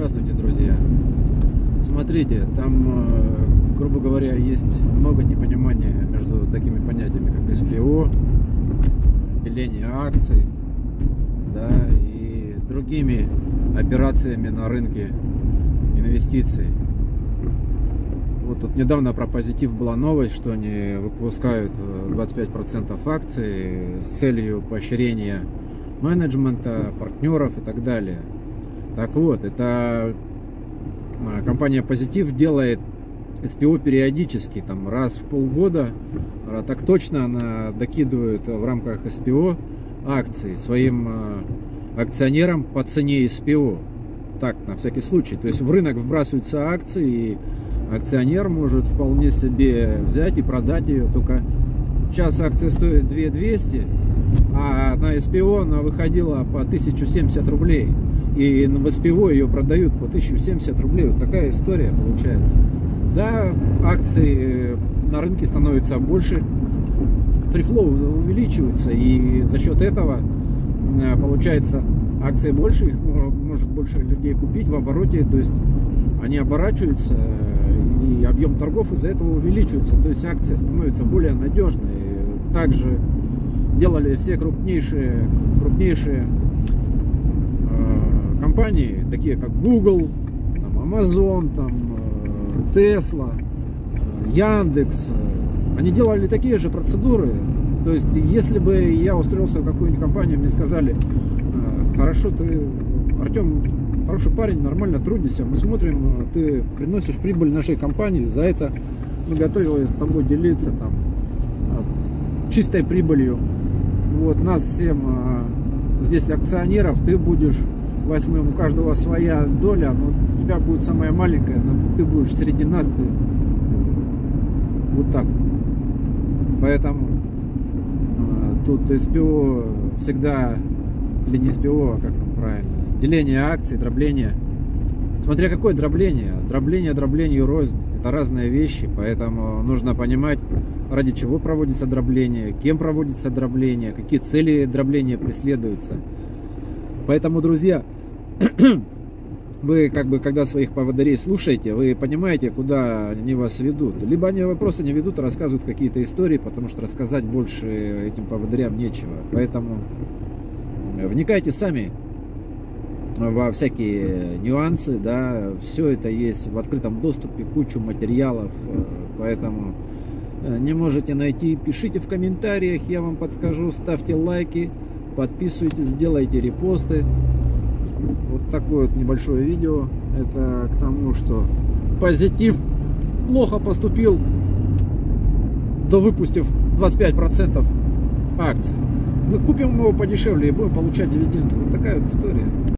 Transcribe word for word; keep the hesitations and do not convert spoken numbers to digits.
Здравствуйте, друзья. Смотрите, там, грубо говоря, есть много непонимания между такими понятиями, как эс пи о, деление акций, да, и другими операциями на рынке инвестиций. Вот тут недавно про Позитив была новость, что они выпускают двадцать пять процентов акций с целью поощрения менеджмента, партнеров и так далее. Так вот, это компания Позитив делает эс пи о периодически, там раз в полгода, так точно она докидывает в рамках эс пи о акции своим акционерам по цене эс пи о. Так, на всякий случай. То есть в рынок вбрасываются акции, и акционер может вполне себе взять и продать ее. Только сейчас акция стоит две тысячи двести, а на эс пи о она выходила по тысяче семьдесят рублей. И в эс пи о ее продают по тысяче семьдесят рублей. Вот такая история получается. Да, акции на рынке становятся больше, фрифлоу увеличивается, и за счет этого получается акции больше, их может больше людей купить в обороте, то есть они оборачиваются, и объем торгов из-за этого увеличивается, то есть акция становится более надежной. Также делали все крупнейшие, крупнейшие э, компании, такие как Google, там, Amazon, там, э, Tesla, э, Яндекс. Они делали такие же процедуры. То есть, если бы я устроился в какую-нибудь компанию, мне сказали: хорошо, ты, Артем, хороший парень, нормально трудишься, мы смотрим, ты приносишь прибыль нашей компании, за это мы готовы с тобой делиться там чистой прибылью. Вот, нас семь здесь акционеров, ты будешь восьмым, у каждого своя доля, но у тебя будет самая маленькая, но ты будешь среди нас, ты вот так. Поэтому тут эс пи о всегда, или не эс пи о, а как там правильно, деление акций, дробление. Смотря какое дробление. Дробление дроблению рознь. Это разные вещи, поэтому нужно понимать, ради чего проводится дробление, кем проводится дробление, какие цели дробления преследуются. Поэтому, друзья, вы, как бы, когда своих поводырей слушаете, вы понимаете, куда они вас ведут. Либо они просто не ведут, а рассказывают какие-то истории, потому что рассказать больше этим поводырям нечего. Поэтому вникайте сами во всякие нюансы, да, все это есть в открытом доступе, кучу материалов, поэтому не можете найти, пишите в комментариях, я вам подскажу, ставьте лайки, подписывайтесь, делайте репосты. Вот такое вот небольшое видео, это к тому, что Позитив плохо поступил, довыпустив двадцать пять процентов акций. Мы купим его подешевле и будем получать дивиденды. Вот такая вот история.